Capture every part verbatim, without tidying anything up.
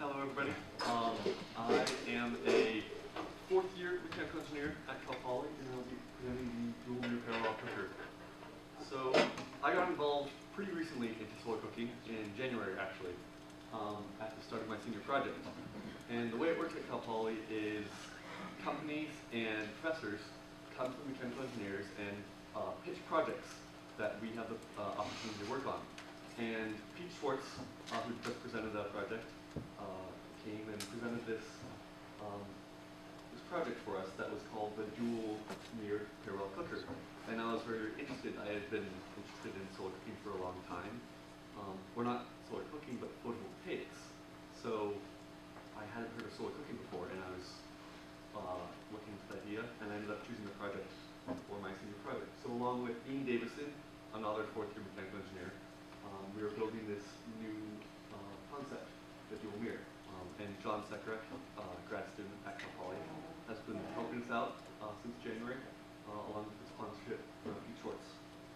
Hello, everybody. Um, I am a fourth year mechanical engineer at Cal Poly, and I'll be presenting the dual mirror parallel cooker. So I got involved pretty recently into solar cooking in January, actually, um, at the start of my senior project. And the way it works at Cal Poly is companies and professors come to mechanical engineers and uh, pitch projects that we have the uh, opportunity to work on. And Pete Schwartz, uh, who just presented that project, uh, came and presented this um, this project for us that was called the dual mirror parallel cooker. And I was very interested. I had been interested in solar cooking for a long time. Um, we're not solar cooking, but photovoltaics. So I hadn't heard of solar cooking before, and I was uh, looking into the idea, and I ended up choosing the project for my senior project. So along with Ian Davison, another fourth year mechanical engineer, Um, we were building this new uh, concept, the dual mirror. Um, and John Sekrek, uh, grad student at Cal Poly, has been helping us out uh, since January, uh, along with the sponsorship from Pete Schwartz.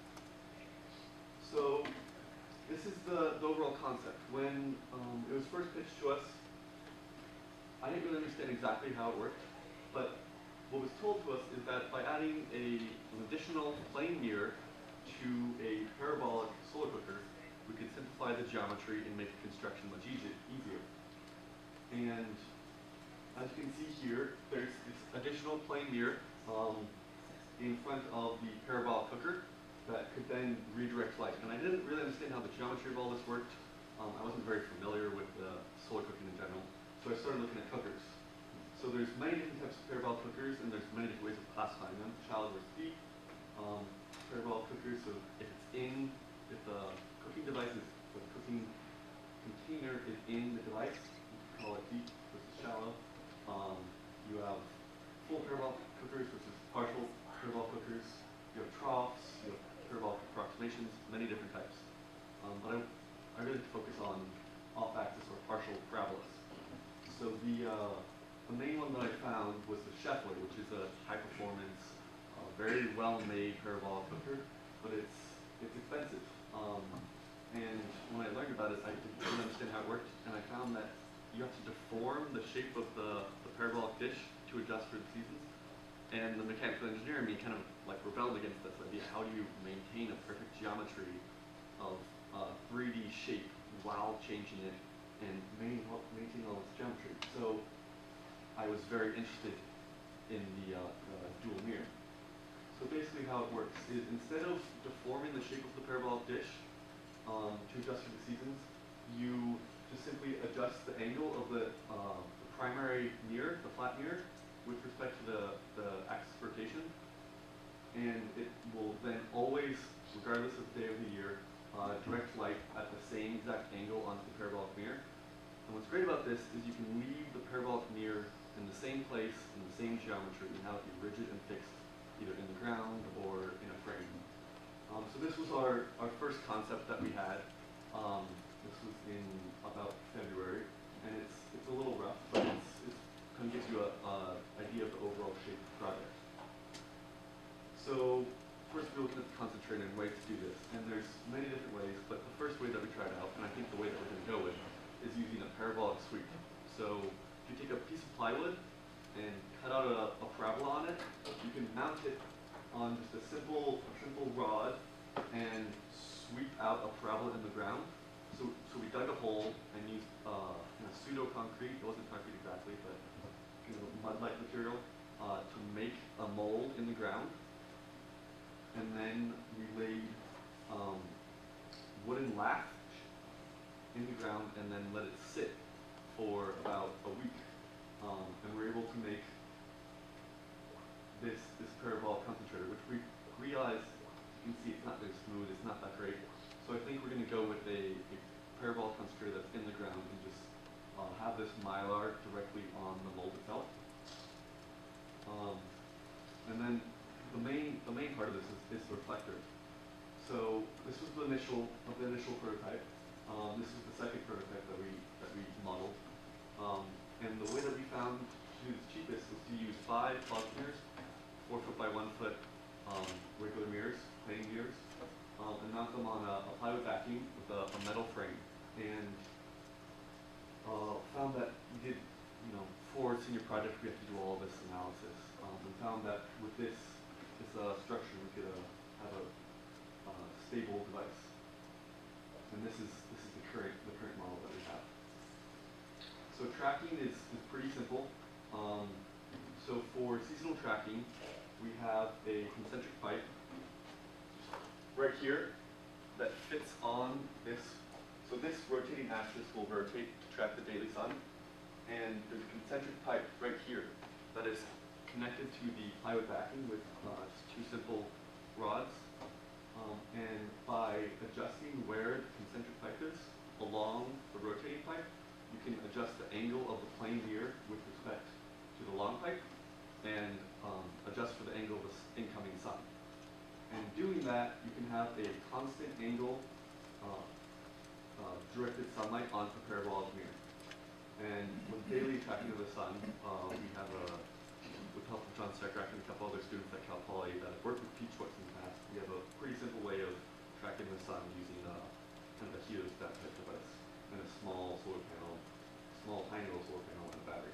So this is the, the overall concept. When um, it was first pitched to us, I didn't really understand exactly how it worked, but what was told to us is that by adding a, an additional plane mirror to a parabolic solar cooker, we could simplify the geometry and make the construction much easier. And as you can see here, there's this additional plane mirror um, in front of the parabolic cooker that could then redirect light. And I didn't really understand how the geometry of all this worked. Um, I wasn't very familiar with uh, solar cooking in general, so I started looking at cookers. So there's many different types of parabolic cookers, and there's many different ways of classifying them. Shallow versus deep. Um, parabolic cookers, so if it's in, if the cooking device is, the cooking container is in the device, you can call it deep versus shallow. Um, you have full parabolic cookers versus partial parabolic cookers. You have troughs, you have parabolic approximations, many different types. Um, but I, I really focus on off-axis or partial parabolas. So the, uh, the main one that I found was the Scheffler, which is a high-performance, uh, very well-made parabolic cooker, but it's it's expensive. Um, and when I learned about it, I didn't really understand how it worked, and I found that you have to deform the shape of the, the parabolic dish to adjust for the seasons. And the mechanical engineer in me kind of like rebelled against this idea. How do you maintain a perfect geometry of uh, three D shape while changing it and maintain all this geometry? So I was very interested in the uh, uh, dual mirror. So basically how it works is instead of deforming the shape of the parabolic dish um, to adjust for the seasons, you just simply adjust the angle of the, uh, the primary mirror, the flat mirror, with respect to the, the axis of rotation. And it will then always, regardless of the day of the year, uh, direct light at the same exact angle onto the parabolic mirror. And what's great about this is you can leave the parabolic mirror in the same place, in the same geometry, and have it be rigid and fixed either in the ground or in a frame. Um, so this was our, our first concept that we had. Um, this was in about February, and it's it's a little rough, but it's, it's kind of gives you an uh, idea of the overall shape of the project. So first we're looking at the concentrator and ways to do this, and there's many different ways, but the first way that we tried out, and I think the way that we're going to go with, is using a parabolic sweep. So if you take a piece of plywood and cut out a, a parabola on it, you can mount it on just a simple, a simple rod and sweep out a parabola in the ground. So, so we dug a hole and used uh, you know, pseudo-concrete, it wasn't concrete exactly, but you know, mud-like material uh, to make a mold in the ground. And then we laid um, wooden lath in the ground and then let it sit for about a week. Um, and we're able to make this this parabolic concentrator, which we realized, you can see it's not very smooth, it's not that great. So I think we're going to go with a, a parabolic concentrator that's in the ground and just uh, have this mylar directly on the mold itself. Um, and then the main the main part of this is, is the reflector. So this was the initial of the initial prototype. Um, this is the second prototype that we that we modeled. Um, And the way that we found to do the cheapest was to use five plug mirrors, four foot by one foot um, regular mirrors, plane mirrors, um, and mount them on a, a plywood backing with a, a metal frame. And uh, found that we did, you know, for senior project we have to do all this analysis. Um, we found that with this this uh, structure we could uh, have a uh, stable device, and this is this is the current the current model that we have. So tracking is is pretty simple. Um, so for seasonal tracking, we have a concentric pipe right here that fits on this. So this rotating axis will rotate to track the daily sun, and there's a concentric pipe right here that is connected to the plywood backing with uh, just two simple rods. Um, and by adjusting where the concentric pipe is along the rotating pipe, you can adjust the angle of the plane here with respect to the long pipe, and um, adjust for the angle of the incoming sun. And doing that, you can have a constant angle uh, uh, directed sunlight onto a parabolic mirror. And with daily tracking of the sun, uh, we have a, with help of John Stekrack and a couple other students at Cal Poly that have worked with Pete Schwartz in the past, we have a pretty simple way of tracking the sun using uh, kind of a heliostat type device and a small solar panel, small tiny little solar panel and a battery.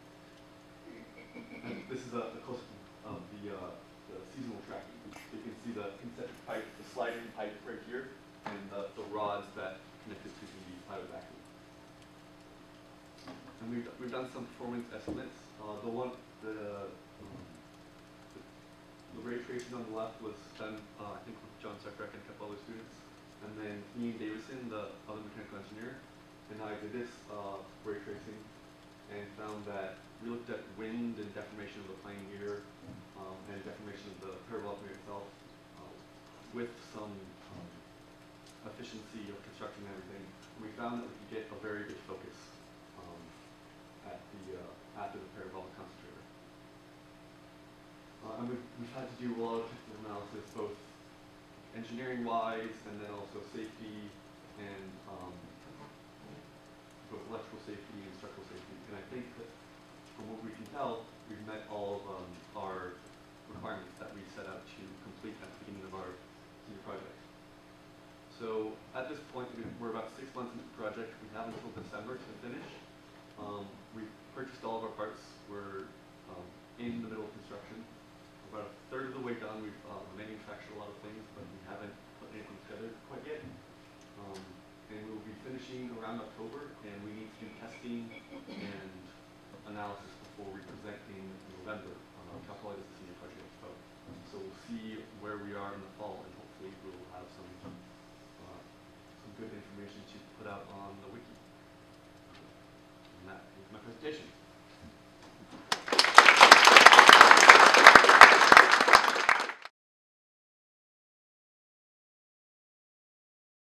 And this is a, a close-up of the, uh, the seasonal tracking. So you can see the concentric pipe, the sliding pipe right here, and the, the rods that connected to the plywood backing. And we've, we've done some performance estimates. Uh, the one, the, um, the, the ray tracing on the left was done, uh, I think, with John Stekrack and a couple other students. And then Ian Davison, the other mechanical engineer, and I did this uh, ray tracing and found that we looked at wind and deformation of the plane here, um, and deformation of the parabolic mirror itself, uh, with some um, efficiency of construction and everything. And we found that we could get a very good focus um, at the uh, after the parabolic concentrator. Uh, and we've, we've had to do a lot of technical analysis, both engineering-wise and then also safety and um, both electrical safety and structural safety. And I think that from what we can tell, we've met all of um, our requirements that we set out to complete at the beginning of our senior project. So at this point, we're about six months into the project. We have until December to finish. Um, we've purchased all of our parts. We're um, in the middle of construction. About a third of the way done. We've uh, manufactured a lot of things, but we haven't put anything together quite yet. Um, and we'll be finishing around October, and we need to do testing and analysis before we present in November. Uh, Cal Poly does the senior project expo. So we'll see where we are in the fall, and hopefully we'll have some uh, some good information to put out on the wiki. And that is my presentation.